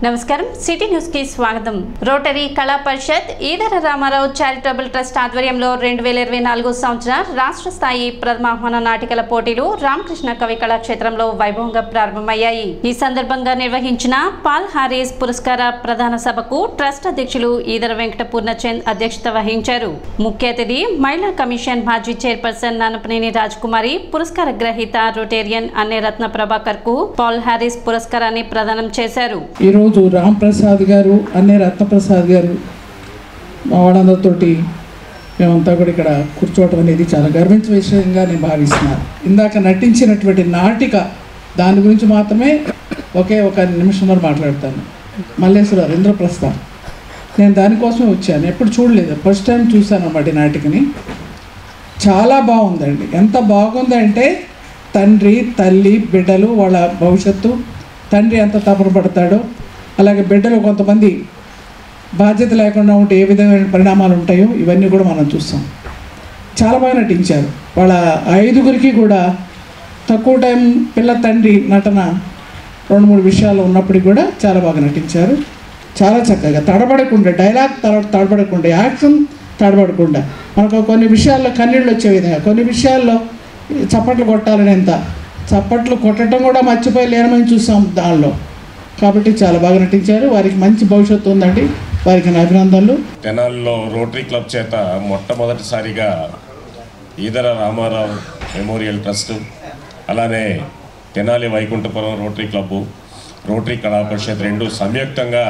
నమస్కారం city news కి స్వాగతం. Rotary Kala Parishat Edara Ramarao charitable trust ఆధ్వర్యంలో 2024 సంవత్సర రాష్ట్ర స్థాయి ప్రథమాహ్వాన నాటికల పోటీలు రామకృష్ణ కవి కళాక్షేత్రంలో వైభవంగా ప్రారంభమయ్యాయి. ఈ సందర్భంగా నిర్వహించిన పాల్ హారిస్ పురస్కార ప్రధాన సభకు ట్రస్ట్ అధ్యక్షులు ఈదర వెంకట పూర్ణచంద్ అధ్యక్షత వహించారు. ముఖ్య అతిథి మహిళా కమిషన్ మాజీ చైర్పర్సన్ నానపనేని రాజకుమారి పురస్కార గ్రహీత రొటేరియన్ అన్నే రత్న ప్రభాకర్ కు పాల్ హారిస్ పురస్కారాన్ని ప్రదానం చేశారు. రామ్ ప్రసాద్ గారు అన్నే రత్నప్రసాద్ గారు మా వాళ్ళందరితోటి మేమంతా కూడా ఇక్కడ కూర్చోవటం అనేది చాలా గర్వించే విషయంగా నేను భావిస్తున్నాను. ఇందాక నటించినటువంటి నాటిక దాని గురించి మాత్రమే ఒక నిమిషంలో మాట్లాడతాను. మల్లేశ్వర ఇంద్రప్రస్థం నేను దానికోసమే వచ్చాను, ఎప్పుడు చూడలేదు, ఫస్ట్ టైం చూశాను అన్నమాట ఈ నాటికని. చాలా బాగుందండి. ఎంత బాగుందంటే తండ్రి తల్లి బిడ్డలు వాళ్ళ భవిష్యత్తు, తండ్రి ఎంత తపన పడతాడో అలాగే బిడ్డలు కొంతమంది బాధ్యత లేకుండా ఉంటే ఏ విధమైన పరిణామాలు ఉంటాయో ఇవన్నీ కూడా మనం చూస్తాం. చాలా బాగా నటించారు. వాళ్ళ 5గురికి కూడా తక్కువ టైం పిల్ల తండ్రి నటన 2-3 విషయాలు ఉన్నప్పటికీ కూడా చాలా బాగా నటించారు. చాలా చక్కగా తడబడకుండా డైలాగ్ తడబడకుండా యాక్షన్ తడబడకుండా మనకు కొన్ని విషయాల్లో కన్నీళ్ళు వచ్చే విధంగా, కొన్ని విషయాల్లో చప్పట్లు కొట్టాలనేంత చప్పట్లు కొట్టడం కూడా మర్చిపోయి లేనమని చూసాం దానిలో. కాబట్టి చాలా బాగా నటించారు. వారికి మంచి భవిష్యత్తు ఉందండి. వారికి నా అభినందనలు. తెనాలిలో రోటరీ క్లబ్ చేత మొట్టమొదటిసారిగా ఈదర రామారావు మెమోరియల్ ట్రస్ట్, అలానే Tenali Vaikunthapuram rotary club, rotary Kala Parishat 2 సంయుక్తంగా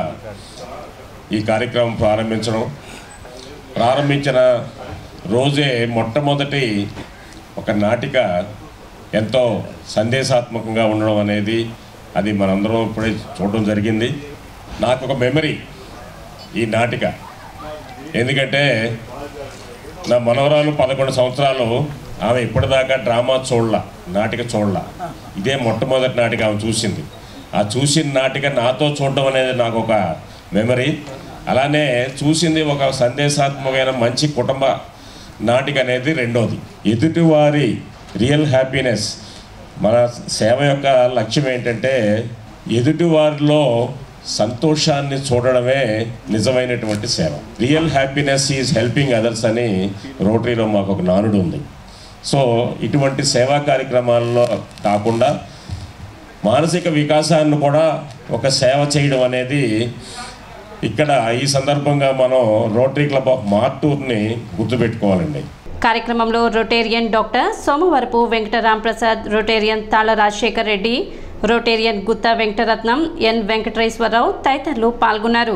ఈ కార్యక్రమం ప్రారంభించిన రోజే మొట్టమొదటి ఒక నాటిక ఎంతో సందేశాత్మకంగా ఉండడం అనేది అది మనందరం ఇప్పుడే చూడడం జరిగింది. నాకు ఒక మెమరీ ఈ నాటిక, ఎందుకంటే నా మనవరాలు 11 సంవత్సరాలు, ఆమె ఇప్పటిదాకా డ్రామా నాటిక చూడలా. ఇదే మొట్టమొదటి నాటిక ఆమె చూసింది. ఆ చూసిన నాటిక నాతో చూడడం అనేది నాకు ఒక మెమరీ. అలానే చూసింది ఒక సందేశాత్మకమైన మంచి కుటుంబ నాటిక అనేది రెండోది. ఎదుటివారి రియల్ హ్యాపీనెస్, మన సేవ యొక్క లక్ష్యం ఏంటంటే ఎదుటివారిలో సంతోషాన్ని చూడడమే నిజమైనటువంటి సేవ. Real happiness is helping others అని రోటరీలో మాకు ఒక నానుడు ఉంది. సో ఇటువంటి సేవా కార్యక్రమాల్లో కాకుండా మానసిక వికాసాన్ని కూడా ఒక సేవ చేయడం అనేది ఇక్కడ ఈ సందర్భంగా మనం రోటరీ క్లబ్ ఆఫ్ మార్టూర్ని గుర్తుపెట్టుకోవాలండి. కార్యక్రమంలో Rotarian doctor Somavarapu Venkata Ramprasad, Rotarian Tala Rajasekhar Reddy, Rotarian Gutta Venkataratnam, N Venkateswararao తదితరులు పాల్గొన్నారు.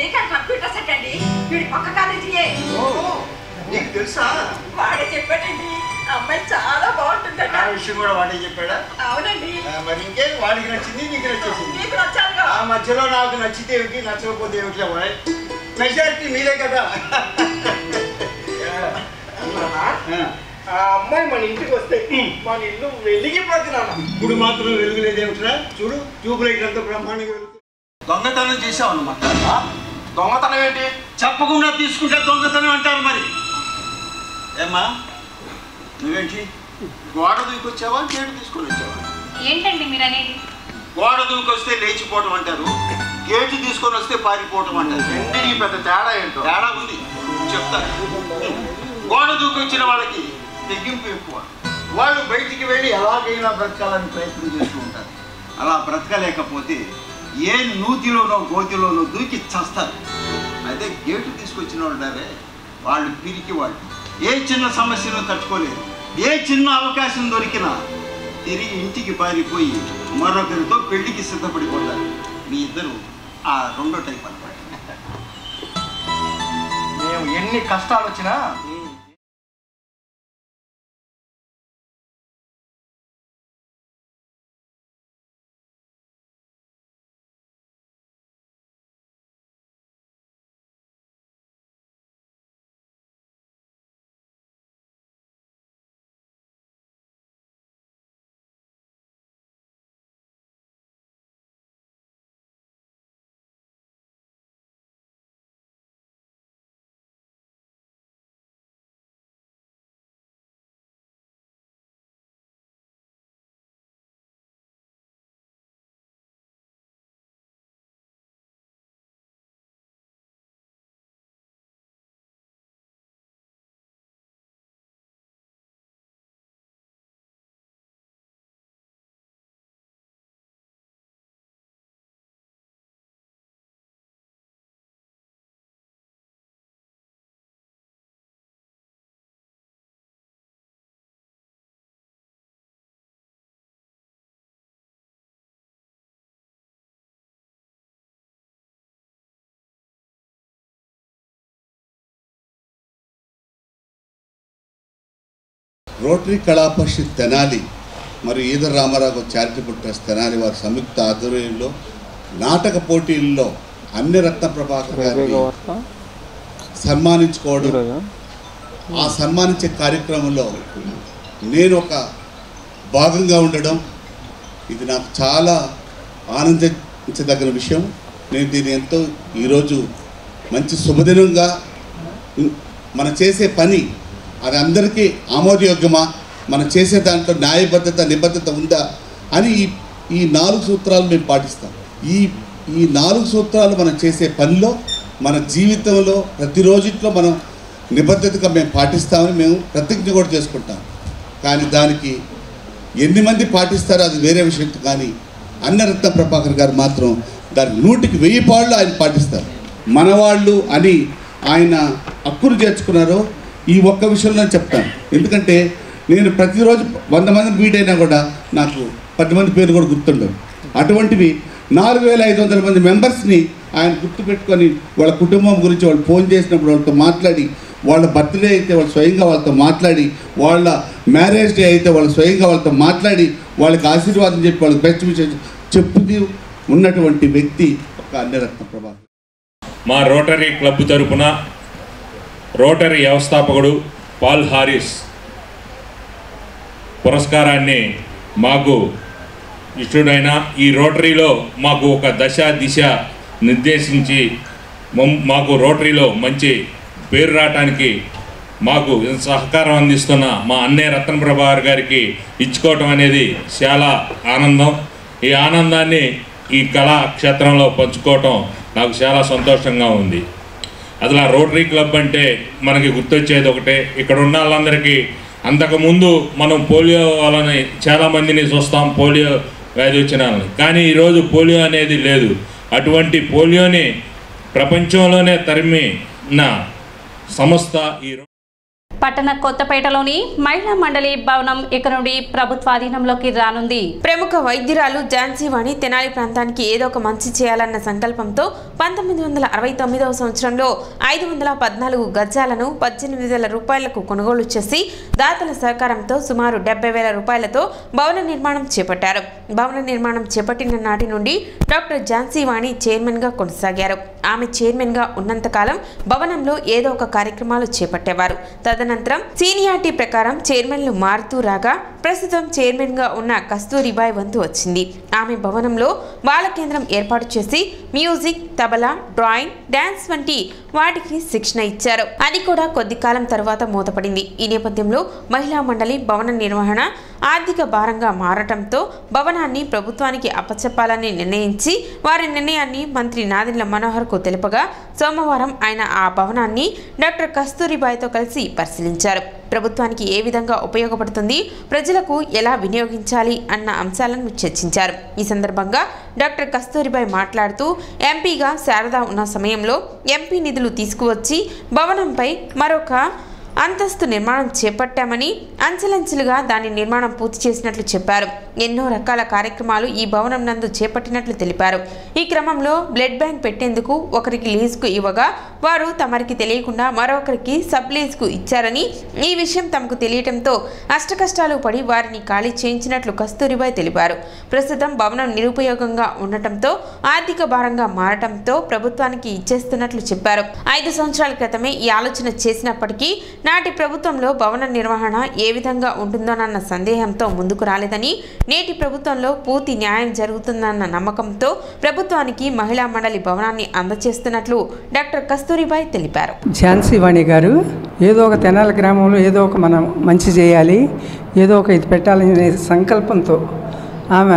అమ్మాయి మన ఇంటికి వస్తే మన ఇల్లు వెలిగిపోతున్నాను. ఇప్పుడు మాత్రం వెలుగులేదేమిట్రా? చూడు, ట్యూబ్ లైట్ అంతా బ్రహ్మాండంగా వెలుగుతుంది. దొంగతనం చేసావు అన్నమాట. దొంగతనం ఏంటి? చెప్పకుండా తీసుకుంటే దొంగతనం అంటారు. మరి ఏమ్మా నువ్వేంటి గోడ దూకొచ్చావా, గేటు తీసుకొని వచ్చావా? ఏంటండి మీరు అనేది? గోడ దూకొస్తే లేచిపోవటం అంటారు, గేటు తీసుకొని వస్తే పారిపోవటం అంటారు. రెండింటికి పెద్ద తేడా ఏంటో? తేడా ఉంది, చెప్తాను. గోడ దూకొచ్చిన వాళ్ళకి తెగింపు ఎక్కువ. వాళ్ళు బయటికి వెళ్ళి ఎలాగైనా బ్రతకాలని ప్రయత్నం చేస్తూ ఉంటారు. అలా బ్రతకలేకపోతే ఏ నూతిలోనో గోతిలోనో దూకి చస్తారు. అయితే గేటు తీసుకొచ్చిన వాళ్ళే వాళ్ళు పిరికి వాళ్ళు. ఏ చిన్న సమస్యను తట్టుకోలేరు. ఏ చిన్న అవకాశం దొరికినా తిరిగి ఇంటికి పారిపోయి మరొకరితో పెళ్లికి సిద్ధపడిపోతారు. మీ ఇద్దరు ఆ రెండో టైప్ అన్నమాట. మేము ఎన్ని కష్టాలు వచ్చినా రోటరీ కళా పరిషత్ తెనాలి మరియు ఈదర రామారావు చారిటబుల్ ట్రస్ట్ తెనాలి వారి సంయుక్త ఆధ్వర్యంలో నాటక పోటీల్లో అన్ని రత్న ప్రభాకర్ గారిని సన్మానించుకోవడం, ఆ సన్మానించే కార్యక్రమంలో నేను ఒక భాగంగా ఉండడం ఇది నాకు చాలా ఆనందించదగిన విషయం. నేను దీన్ని ఎంతో ఈరోజు మంచి శుభదినంగా, మనం చేసే పని అది అందరికీ ఆమోదయోగ్యమా, మనం చేసే దాంట్లో న్యాయబద్ధత నిబద్ధత ఉందా అని ఈ 4 సూత్రాలు మేము పాటిస్తాం. ఈ 4 సూత్రాలు మనం చేసే పనిలో మన జీవితంలో ప్రతిరోజుట్లో మనం నిబద్ధతగా మేము పాటిస్తామని మేము ప్రతిజ్ఞ కూడా చేసుకుంటాం. కానీ దానికి ఎన్ని మంది పాటిస్తారో అది వేరే విషయం. కానీ అన్నరత్న ప్రభాకర్ గారు మాత్రం దానికి 100కి 1000 పాళ్ళు ఆయన పాటిస్తారు. మనవాళ్ళు అని ఆయన హక్కును చేర్చుకున్నారో ఈ ఒక్క విషయంలో చెప్తాను. ఎందుకంటే నేను ప్రతిరోజు 100 మంది మీట్ అయినా కూడా నాకు 10 మంది పేరు కూడా గుర్తుండవు. అటువంటివి 4500 మంది మెంబర్స్ని ఆయన గుర్తుపెట్టుకొని వాళ్ళ కుటుంబం గురించి వాళ్ళు ఫోన్ చేసినప్పుడు వాళ్ళతో మాట్లాడి, వాళ్ళ బర్త్డే అయితే వాళ్ళు స్వయంగా వాళ్ళతో మాట్లాడి, వాళ్ళ మ్యారేజ్ డే అయితే వాళ్ళు స్వయంగా వాళ్ళతో మాట్లాడి వాళ్ళకి ఆశీర్వాదం చెప్పి వాళ్ళకి బెస్ట్ విషయం చెప్పుది ఉన్నటువంటి వ్యక్తి ఒక అన్నరత్న ప్రభాకర్. మా రోటరీ క్లబ్ తరపున రోటరీ వ్యవస్థాపకుడు పాల్ హారిస్ పురస్కారాన్ని మాకు ఇష్టడైన ఈ రోటరీలో మాకు ఒక దశ దిశ నిర్దేశించి మాకు రోటరీలో మంచి పేరు రావటానికి మాకు సహకారం అందిస్తున్న మా అన్నయ్య రత్న ప్రభాకర్ గారికి ఇచ్చుకోవటం అనేది చాలా ఆనందం. ఈ ఆనందాన్ని ఈ కళాక్షేత్రంలో పంచుకోవటం నాకు చాలా సంతోషంగా ఉంది. అసలు రోటరీ క్లబ్ అంటే మనకి గుర్తొచ్చేది ఒకటే, ఇక్కడ ఉన్న వాళ్ళందరికీ అంతకుముందు మనం పోలియో వాళ్ళని చాలామందిని చూస్తాం, పోలియో వ్యాధి వచ్చిన వాళ్ళని. కానీ ఈరోజు పోలియో అనేది లేదు. అటువంటి పోలియోని ప్రపంచంలోనే తరిమిన సంస్థ ఈ పట్టణ కొత్తపేటలోని మహిళా మండలి భవనం ఇక నుండి ప్రభుత్వాధీనంలోకి రానుంది. ప్రముఖ వైద్యురాలు ఝాన్సీ వాణి తెనాలి ప్రాంతానికి ఏదో ఒక మంచి చేయాలన్న సంకల్పంతో 1969వ సంవత్సరంలో 514 గజాలను 18,000 రూపాయలకు కొనుగోలు చేసి దాతల సహకారంతో సుమారు 70,000 రూపాయలతో భవన నిర్మాణం చేపట్టారు. భవన నిర్మాణం చేపట్టిన నాటి నుండి డాక్టర్ ఝాన్సీ వాణి చైర్మన్గా కొనసాగారు. ఆమె చైర్మన్గా ఉన్నంతకాలం భవనంలో ఏదో ఒక కార్యక్రమాలు చేపట్టేవారు. తదనంతరం సీనియారిటీ ప్రకారం చైర్మన్లు మారుతూ రాగా ప్రస్తుతం చైర్మన్గా ఉన్న కస్తూరిబాయ్ వంతు వచ్చింది. ఆమె భవనంలో బాల కేంద్రం ఏర్పాటు చేసి మ్యూజిక్, తబలా, డ్రాయింగ్, డాన్స్ వంటి వాటికి శిక్షణ ఇచ్చారు. అది కూడా కొద్ది కాలం తర్వాత మూతపడింది. ఈ నేపథ్యంలో మహిళా మండలి భవన నిర్వహణ ఆర్థిక భారంగా మారటంతో భవనాన్ని ప్రభుత్వానికి అప్పచెప్పాలని నిర్ణయించి వారి నిర్ణయాన్ని మంత్రి నాదెండ్ల మనోహర్కు తెలుపగా సోమవారం ఆయన ఆ భవనాన్ని డాక్టర్ కస్తూరిబాయ్తో కలిసి పరిశీలించారు. ప్రభుత్వానికి ఏ విధంగా ఉపయోగపడుతుంది, ప్రజలకు ఎలా వినియోగించాలి అన్న అంశాలను చర్చించారు. ఈ సందర్భంగా డాక్టర్ కస్తూరిబాయ్ మాట్లాడుతూ ఎంపీగా శారద ఉన్న సమయంలో ఎంపీ నిధులు తీసుకువచ్చి భవనంపై మరొక అంతస్తు నిర్మాణం చేపట్టామని, అంచెలంచెలుగా దాని నిర్మాణం పూర్తి చేసినట్లు చెప్పారు. ఎన్నో రకాల కార్యక్రమాలు ఈ భవనం నందు చేపట్టినట్లు తెలిపారు. ఈ క్రమంలో బ్లడ్ బ్యాంక్ పెట్టేందుకు ఒకరికి లీజుకు ఇవ్వగా వారు తమరికి తెలియకుండా మరొకరికి సబ్ లీజుకు ఇచ్చారని, ఈ విషయం తమకు తెలియటంతో అష్టకష్టాలు పడి వారిని ఖాళీ చేయించినట్లు కస్తూరిబాయ్ తెలిపారు. ప్రస్తుతం భవనం నిరుపయోగంగా ఉండటంతో ఆర్థిక భారంగా మారటంతో ప్రభుత్వానికి ఇచ్చేస్తున్నట్లు చెప్పారు. 5 సంవత్సరాల క్రితమే ఈ ఆలోచన చేసినప్పటికీ నాటి ప్రభుత్వంలో భవన నిర్వహణ ఏ విధంగా ఉంటుందోనన్న సందేహంతో ముందుకు రాలేదని, నేటి ప్రభుత్వంలో పూర్తి న్యాయం జరుగుతుందన్న నమ్మకంతో ప్రభుత్వానికి మహిళా మండలి భవనాన్ని అందజేస్తున్నట్లు డాక్టర్ కస్తూరిబాయ్ తెలిపారు. ఝాన్సీ వాణి గారు ఏదో ఒక తెనాలి గ్రామంలో ఏదో ఒక మనం మంచి చేయాలి, ఏదో ఒక ఇది పెట్టాలనే సంకల్పంతో ఆమె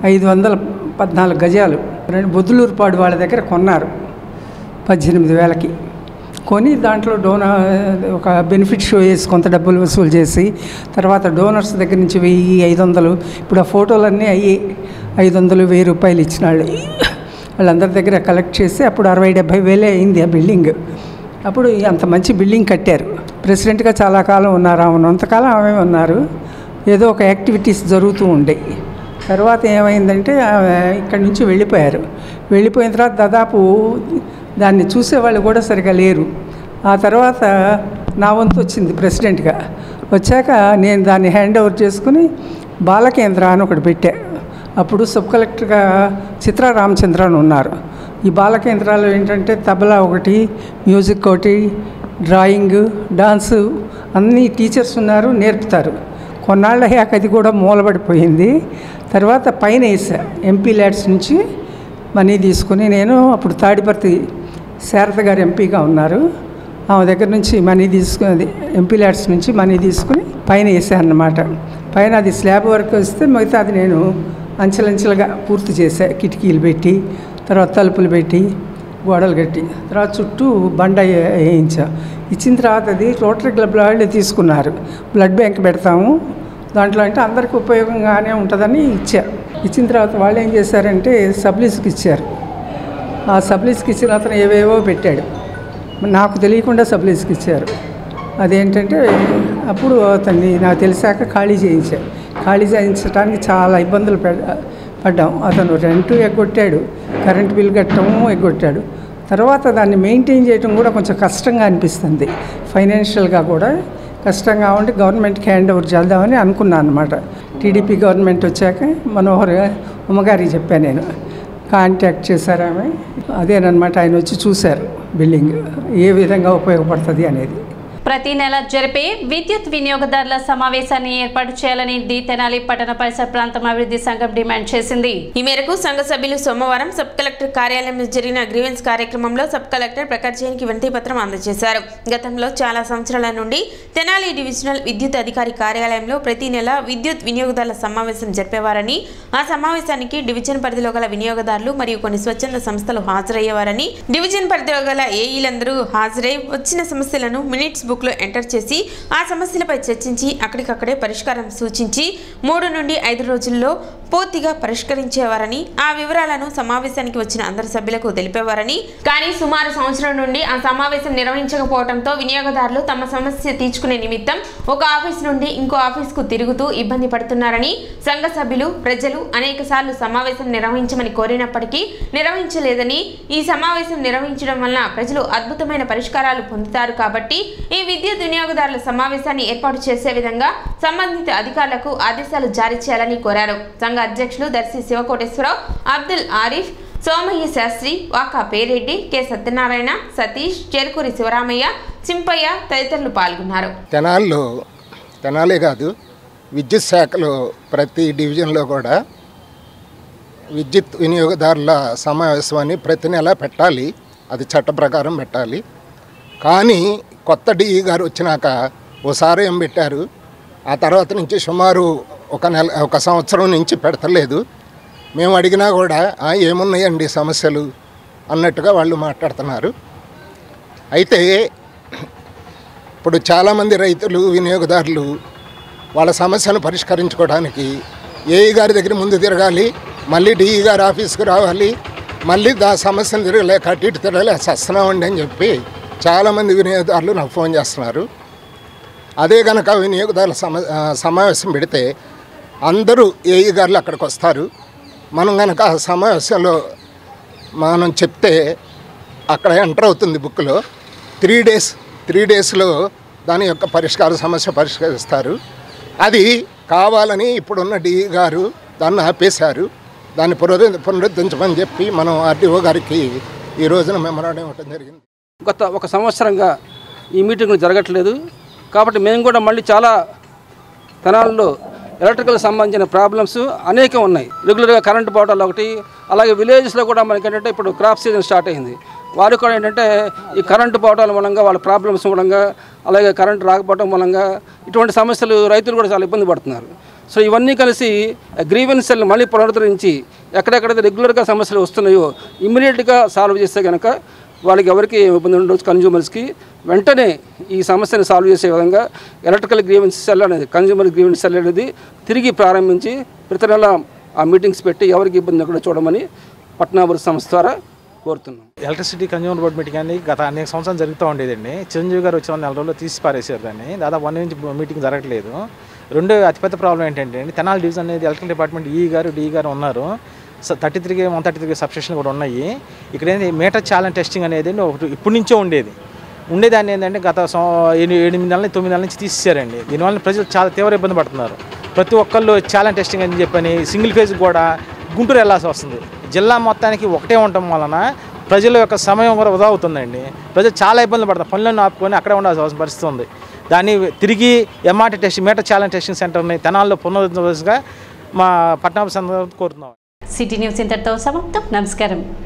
514 గజాలు బొద్దులూరుపాడు వాళ్ళ దగ్గర కొన్నారు. 18,000కి కొని దాంట్లో ఒక బెనిఫిట్ షో వేసి కొంత డబ్బులు వసూలు చేసి తర్వాత డోనర్స్ దగ్గర నుంచి 1,500 ఇప్పుడు ఆ ఫోటోలన్నీ అయ్యి 500, 1,000 రూపాయలు ఇచ్చిన వాళ్ళందరి దగ్గర కలెక్ట్ చేసి అప్పుడు 60-70 వేలే అయింది ఆ బిల్డింగ్. అప్పుడు అంత మంచి బిల్డింగ్ కట్టారు. ప్రెసిడెంట్గా చాలా కాలం ఉన్నారు. ఆమె అంతకాలం ఆమె ఉన్నారు. ఏదో ఒక యాక్టివిటీస్ జరుగుతూ ఉండేవి. తర్వాత ఏమైందంటే ఇక్కడి నుంచి వెళ్ళిపోయారు. వెళ్ళిపోయిన తర్వాత దాదాపు దాన్ని చూసేవాళ్ళు కూడా సరిగా లేరు. ఆ తర్వాత నా వంతు వచ్చింది ప్రెసిడెంట్గా. వచ్చాక నేను దాన్ని హ్యాండ్ ఓవర్ చేసుకుని బాలకేంద్ర అని ఒకటి పెట్టా. అప్పుడు సబ్ కలెక్టర్గా చిత్రా రామచంద్ర అని ఉన్నారు. ఈ బాలకేంద్రాలు ఏంటంటే తబలా ఒకటి, మ్యూజిక్ ఒకటి, డ్రాయింగ్, డాన్సు అన్నీ టీచర్స్ ఉన్నారు, నేర్పుతారు. కొన్నాళ్ళు అయ్యాక అది కూడా మూలబడిపోయింది. తర్వాత పైన వేసా ఎంపీ ల్యాడ్స్ నుంచి మనీ తీసుకుని. నేను అప్పుడు తాడిపర్తి శారద గారు ఎంపీగా ఉన్నారు, ఆమె దగ్గర నుంచి మనీ తీసుకుని ఎంపీ ల్యాడ్స్ నుంచి మనీ తీసుకుని పైన వేసాను అన్నమాట. పైన అది స్లాబ్ వర్క్ వస్తే మిగతా అది నేను అంచెలంచెలుగా పూర్తి చేశా. కిటికీలు పెట్టి, తర్వాత తలుపులు పెట్టి, గోడలు కట్టి, తర్వాత చుట్టూ బండ వేయించా. ఇచ్చిన తర్వాత అది రోటరీ క్లబ్ వాళ్ళు తీసుకున్నారు. బ్లడ్ బ్యాంక్ పెడతాము దాంట్లో, అంటే అందరికీ ఉపయోగంగానే ఉంటుందని ఇచ్చారు. ఇచ్చిన తర్వాత వాళ్ళు ఏం చేశారంటే సబ్లీస్కి ఇచ్చారు. ఆ సబ్లీస్కి ఇచ్చిన అతను ఏవేవో పెట్టాడు, నాకు తెలియకుండా సబ్లీస్కి ఇచ్చారు. అదేంటంటే అప్పుడు అతన్ని నాకు తెలిసాక ఖాళీ చేయించారు. ఖాళీ చేయించడానికి చాలా ఇబ్బందులు పడ్డాం. అతను రెంటు ఎగ్గొట్టాడు, కరెంటు బిల్ కట్టడము ఎగ్గొట్టాడు. తర్వాత దాన్ని మెయింటైన్ చేయడం కూడా కొంచెం కష్టంగా అనిపిస్తుంది, ఫైనాన్షియల్గా కూడా కష్టంగా ఉండి గవర్నమెంట్కి హ్యాండ్ ఓవర్ చేద్దామని అనుకున్నాను అనమాట. టీడీపీ గవర్నమెంట్ వచ్చాక మనోహర్ ఉమ్మగారికి చెప్పాను నేను, కాంటాక్ట్ చేశారు ఆమె. అదేనమాట, ఆయన వచ్చి చూశారు బిల్డింగ్ ఏ విధంగా ఉపయోగపడుతుంది అనేది. ప్రతి నెల జరిపే విద్యుత్ వినియోగదారుల సమావేశాన్ని ఏర్పాటు చేయాలని తెనాలి పట్టణ పరిసర ప్రాంతం అభివృద్ధి సంఘం డిమాండ్ చేసింది. ఈ మేరకు సంఘ సభ్యులు సోమవారం సబ్ కలెక్టర్ కార్యాలయంలో జరిగిన గ్రీవెన్స్ కార్యక్రమంలో సబ్ కలెక్టర్ ప్రకాష్ జైన్కి వినతి పత్రం అందజేశారు. గతంలో చాలా సంవత్సరాల నుండి తెనాలి డివిజనల్ విద్యుత్ అధికారి కార్యాలయంలో ప్రతి నెల విద్యుత్ వినియోగదారుల సమావేశం జరిపేవారని, ఆ సమావేశానికి డివిజన్ పరిధిలో గల వినియోగదారులు మరియు కొన్ని స్వచ్ఛంద సంస్థలు హాజరయ్యేవారని, డివిజన్ పరిధిలో గల ఏఈలందరూ హాజరై వచ్చిన సమస్యలను మినిట్స్ బుక్లో ఎంటర్ చేసి ఆ సమస్యలపై చర్చించి అక్కడికక్కడే పరిష్కారం సూచించి 3 నుండి 5 రోజుల్లో పూర్తిగా పరిష్కరించేవారని, ఆ వివరాలను సమావేశానికి వచ్చిన అందరు సభ్యులకు తెలిపేవారని, కానీ సుమారు సంవత్సరం నుండి ఆ సమావేశం నిర్వహించకపోవడంతో వినియోగదారులు తమ సమస్య తీర్చుకునే నిమిత్తం ఒక ఆఫీస్ నుండి ఇంకో ఆఫీస్కు తిరుగుతూ ఇబ్బంది పడుతున్నారని, సంఘ సభ్యులు ప్రజలు అనేక సార్లు సమావేశం నిర్వహించమని కోరినప్పటికీ నిర్వహించలేదని, ఈ సమావేశం నిర్వహించడం వలన ప్రజలు అద్భుతమైన పరిష్కారాలు పొందుతారు కాబట్టి ఈ విద్యుత్ వినియోగదారుల సమావేశాన్ని ఏర్పాటు చేసే విధంగా సంబంధిత అధికారులకు ఆదేశాలు జారీ చేయాలని కోరారు. సంఘ అధ్యక్షులు దర్శి శివకోటేశ్వరరావు, అబ్దుల్ ఆరిఫ్, సోమయ్య శాస్త్రి, వాకా పేరెడ్డి, కె సత్యనారాయణ, సతీష్, చెరుకూరి శివరామయ్య, చింపయ్య తదితరులు పాల్గొన్నారు. తెనాలే కాదు, విద్యుత్ శాఖలో ప్రతి డివిజన్లో కూడా విద్యుత్ వినియోగదారుల సమావేశాన్ని ప్రతి నెల పెట్టాలి, అది చట్ట ప్రకారం పెట్టాలి. కానీ కొత్త డిఈ గారు వచ్చినాక ఓసారి ఏం పెట్టారు, ఆ తర్వాత నుంచి సుమారు ఒక సంవత్సరం నుంచి పెడతలేదు. మేము అడిగినా కూడా ఏమున్నాయండి సమస్యలు అన్నట్టుగా వాళ్ళు మాట్లాడుతున్నారు. అయితే ఇప్పుడు చాలామంది రైతులు వినియోగదారులు వాళ్ళ సమస్యను పరిష్కరించుకోవడానికి ఏఈ గారి దగ్గర ముందు తిరగాలి, మళ్ళీ డిఈ గారి ఆఫీస్కి రావాలి, మళ్ళీ సమస్యను తిరగలేక అటు ఇటు తిరగలేక వస్తున్నామండి అని చెప్పి చాలామంది వినియోగదారులు నాకు ఫోన్ చేస్తున్నారు. అదే కనుక వినియోగదారుల సమావేశం పెడితే అందరూ ఏఈ గారులు అక్కడికి వస్తారు. మనం కనుక ఆ సమావేశంలో మనం చెప్తే అక్కడ ఎంటర్ అవుతుంది బుక్లో. 3 డేస్లో దాని యొక్క సమస్య పరిష్కరిస్తారు. అది కావాలని ఇప్పుడున్న డిఈ గారు దాన్ని ఆపేశారు. దాన్ని పునరుద్ధరించమని చెప్పి మనం ఆర్డీఓ గారికి ఈ రోజున మెమరాండం ఇవ్వడం జరిగింది. గత ఒక సంవత్సరంగా ఈ మీటింగ్లు జరగట్లేదు కాబట్టి మేము కూడా మళ్ళీ చాలా తెనాల్లో ఎలక్ట్రికల్ సంబంధించిన ప్రాబ్లమ్స్ అనేకం ఉన్నాయి. రెగ్యులర్గా కరెంటు పోవటాలు ఒకటి, అలాగే విలేజెస్లో కూడా మనకి ఏంటంటే ఇప్పుడు క్రాప్ సీజన్ స్టార్ట్ అయింది. వారు కూడా ఏంటంటే ఈ కరెంటు పోవటాల మూలంగా వాళ్ళ ప్రాబ్లమ్స్ మూలంగా, అలాగే కరెంటు రాకపోవడం మూలంగా ఇటువంటి సమస్యలు రైతులు కూడా చాలా ఇబ్బంది పడుతున్నారు. సో ఇవన్నీ కలిసి గ్రీవెన్స్ని మళ్ళీ పునరుద్ధరించి ఎక్కడెక్కడైతే రెగ్యులర్గా సమస్యలు వస్తున్నాయో ఇమ్మీడియట్గా సాల్వ్ చేస్తే కనుక వాళ్ళకి ఎవరికి ఇబ్బంది ఉండవచ్చు, కన్జ్యూమర్స్కి వెంటనే ఈ సమస్యను సాల్వ్ చేసే విధంగా ఎలక్ట్రికల్ గ్రీవెన్స్ సెల్ అనేది, కన్జ్యూమర్ గ్రీవెన్స్ సెల్ అనేది తిరిగి ప్రారంభించి ప్రతి నెల ఆ మీటింగ్స్ పెట్టి ఎవరికి ఇబ్బంది కూడా చూడమని పట్టణాభివృద్ధి సంస్థ ద్వారా కోరుతున్నాం. ఎలక్ట్రిసిటీ కన్జ్యూమర్ బోర్డు మీటింగ్ అనేది గత అనేక సంవత్సరాలు జరుగుతూ ఉండేదండి. చిరంజీవి గారు వచ్చిన 4 రోజుల్లో తీసి పారేసారు దాన్ని. దాదాపు 1 నుంచి మీటింగ్ జరగట్లేదు. రెండో అతిపెద్ద ప్రాబ్లం ఏంటంటే తెనాలి డివిజన్ అనేది ఎలక్ట్రికల్ డిపార్ట్మెంట్ డిఈ గారు ఉన్నారు. 33 133 సబ్స్టేషన్లు కూడా ఉన్నాయి. ఇక్కడ ఏంటి మీటర్ ఛాలెంజ్ టెస్టింగ్ అనేది ఒకటి ఇప్పటి నుంచో ఉండేది. ఉండేదాన్ని ఏంటంటే గత 8 నెలల 9 నెలల నుంచి తీసేశారండి. దీనివల్ల ప్రజలు చాలా తీవ్ర ఇబ్బంది పడుతున్నారు. ప్రతి ఒక్కళ్ళు ఛాలెంజ్ టెస్టింగ్ అని చెప్పని సింగిల్ ఫేజ్ కూడా గుంటూరు వెళ్ళాల్సి వస్తుంది. జిల్లా మొత్తానికి ఒకటే ఉండటం వలన ప్రజల యొక్క సమయం కూడా వృధా అవుతుందండి. ప్రజలు చాలా ఇబ్బందులు పడతారు. పనులను ఆపుకొని అక్కడే ఉండాల్సిన పరిస్థితి ఉంది. దాన్ని తిరిగి MRT testing meter challenge testing సెంటర్ని తెనాలిలో పునరుద్ధరించగా మా పట్టణ సందర్భంగా కోరుతున్నాం. సిటీ న్యూస్ ఇంతటితో సమాప్తం. నమస్కారం.